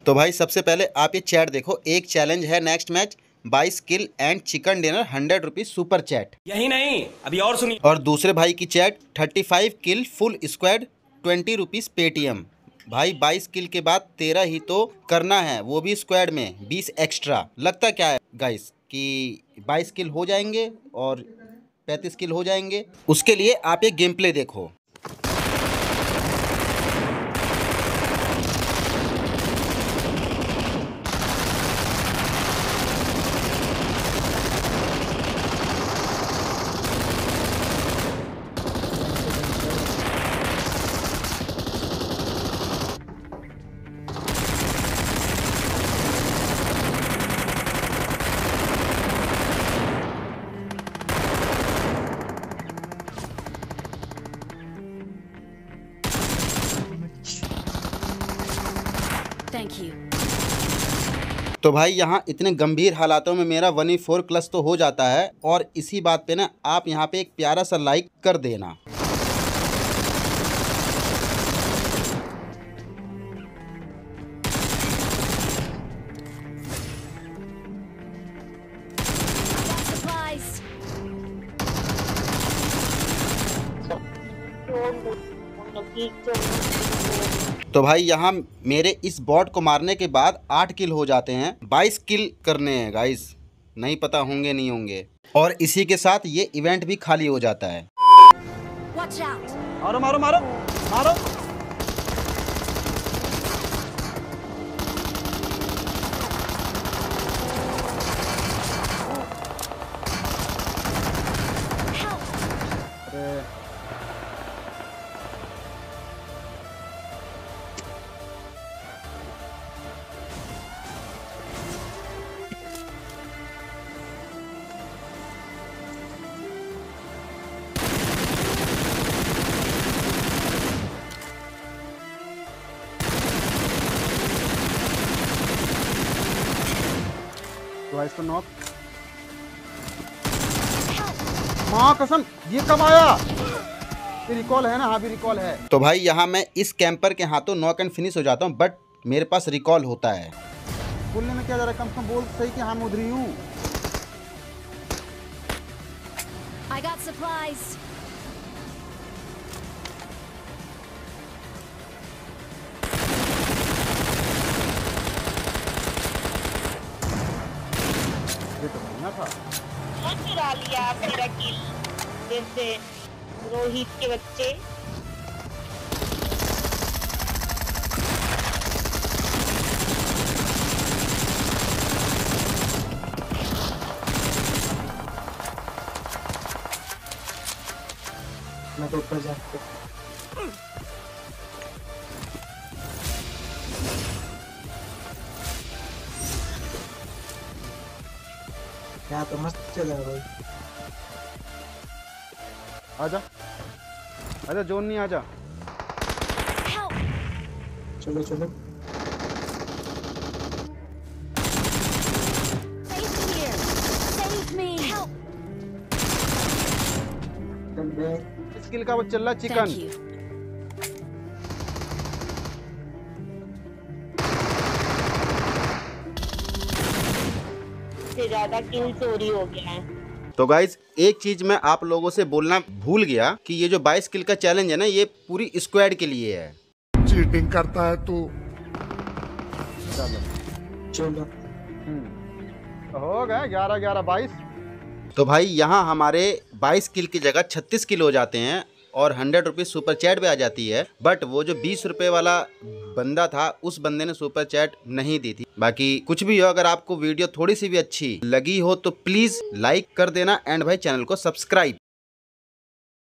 तो भाई सबसे पहले आप ये चैट देखो, एक चैलेंज है next match 22 kill and chicken dinner 100 rupees super chat. यही नहीं, अभी और सुनिए। और दूसरे भाई की chat 35 kill full squad 20 rupees Paytm. भाई 22 किल के बाद 13 ही तो करना है, वो भी स्क्वाड में 20 एक्स्ट्रा। लगता क्या है गाइस कि 22 किल हो जाएंगे और 35 किल हो जाएंगे? उसके लिए आप ये गेम प्ले देखो। Thank you. तो भाई यहाँ इतने गंभीर हालातों में मेरा 1v4 क्लच तो हो जाता है, और इसी बात पे ना आप यहाँ पे एक प्यारा सा लाइक कर देना। Supplies. तो भाई यहाँ मेरे इस बॉट को मारने के बाद 8 किल हो जाते हैं। 22 किल करने हैं गाइस, नहीं पता होंगे नहीं होंगे। और इसी के साथ ये इवेंट भी खाली हो जाता है। Watch out. मारो मारो मारो मारो। तो इसको नॉक। माँ कसम, ये कब आया? ये रिकॉल है ना? हाँ भी रिकॉल है। तो भाई यहाँ मैं इस कैंपर के हाथों नॉक एंड फिनिश हो जाता हूँ, बट मेरे पास रिकॉल होता है। बोलने में क्या जा रहा है, कम से कम बोल सही कि हाँ मैं उधर ही हूँ। I got supplies. ये तो बढ़िया था। कौन चुरा लिया मेरा किल? जैसे रोहित के बच्चे। मैं तो ऊपर जाके यहाँ तो मस्त चला भाई। आजा आजा, जोन नहीं, आजा। Help. चलो चलो। Save me here. Save me. Help. इस किल का वो चल रहा Thank चिकन। you. से ज्यादा किल चोरी हो गया है। तो गाइज एक चीज मैं आप लोगों से बोलना भूल गया कि ये जो 22 किल का चैलेंज है ना, ये पूरी स्क्वाड के लिए है। चीटिंग करता है तू। चलो हो गए 11 11 22। तो भाई यहाँ हमारे 22 किल की जगह 36 किल हो जाते हैं और 100 रुपीज सुपर चैट भी आ जाती है। बट वो जो 20 रुपए वाला बंदा था, उस बंदे ने सुपर चैट नहीं दी थी। बाकी कुछ भी हो, अगर आपको वीडियो थोड़ी सी भी अच्छी लगी हो तो प्लीज लाइक कर देना एंड भाई चैनल को सब्सक्राइब।